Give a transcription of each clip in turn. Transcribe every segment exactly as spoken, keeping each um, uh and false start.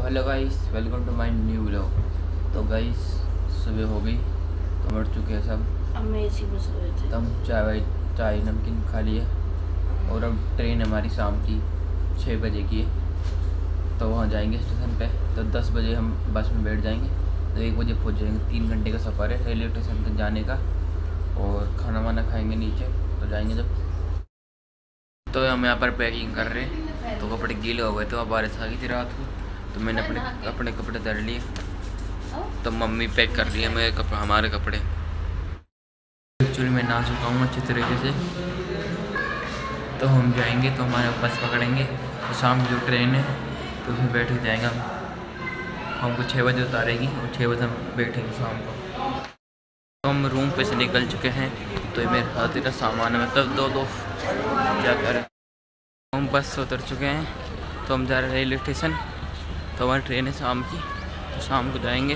Hello guys, welcome to my new vlog. तो guys सुबह हो गई, तो उठ चुके हैं सब। हम इसी में सोए थे। तो हम चाय वाय चाय नमकीन खा लिया और अब ट्रेन हमारी शाम की छः बजे की है, तो वहाँ जाएंगे स्टेशन पे। तो दस बजे हम बस में बैठ जाएंगे, तो एक बजे पहुँच जाएंगे। तीन घंटे का सफ़र है रेलवे स्टेशन तक जाने का, और खाना वाना खाएँगे नीचे, तो जाएंगे जब। तो हम यहाँ पर पैकिंग कर रहे हैं, तो कपड़े गीले हो गए थे, वहाँ बारिश आ गई थी रात को, तो मैंने अपने अपने कपड़े धर लिए। तो मम्मी पैक कर रही है मेरे कपड़े, हमारे कपड़े। एक्चुअली मैं नहा चुका हूँ अच्छी तरीके से। तो हम जाएंगे, तो हमारे बस पकड़ेंगे, तो शाम जो ट्रेन है तो उसमें बैठ के जाएंगे हम। हमको छः बजे उतारेगी और छः बजे हम बैठेंगे शाम को। तो हम रूम पे से निकल चुके हैं, तो ये मेरे हाथ का सामान है, मतलब दो दो क्या करें। हम बस से उतर चुके हैं, तो हम जा रहे हैं रेलवे स्टेशन। तो हमारी ट्रेन है शाम की, तो शाम को जाएंगे।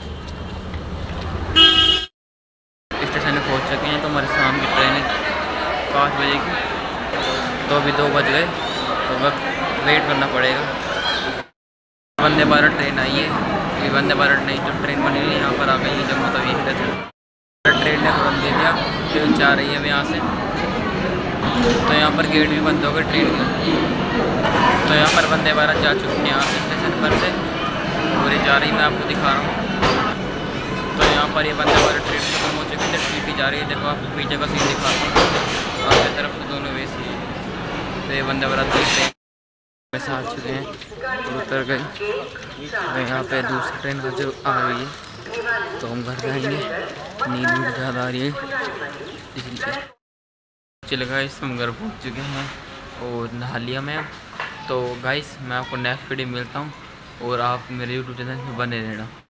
स्टेशन में पहुंच चुके हैं, तो हमारी शाम की ट्रेन है पाँच बजे की। तो अभी दो बज गए, तो वक्त वेट करना पड़ेगा। वंदे भारत ट्रेन आई है, ये वंदे भारत नहीं जो ट्रेन बनी हुई है यहाँ पर आ गई है जम्मू तवी स्टेशन। ट्रेन ने बंद दे दिया, ट्रेन जा रही है अब यहाँ से। तो यहाँ पर गेट भी बंद हो गए ट्रेन की। तो यहाँ पर वंदे भारत जा चुके हैं यहाँ से स्टेशन पर से, और ये जा रही मैं आपको दिखा रहा हूँ। तो यहाँ पर ये वंदे भारत ट्रेन खत्म हो चुकी है, सीटी जा रही है। देखो आपको पीछे का सीन दिखा रहा हूँ, आगे तरफ से दोनों वे सी। तो ये वंदे भारत की ट्रेन में से आ चुके हैं, तो उतर गए। तो यहाँ पे दूसरी ट्रेन जो आ गई है, तो हम घर जाएंगे। नींद भी ज़्यादा आ रही है इसलिए। चलो गाइस, हम घर पहुँच चुके हैं और नहा लिया मैं। तो गाइस मैं आपको नेक्स्ट वीडियो मिलता हूँ, और आप मेरे यूट्यूब चैनल में बने रहना।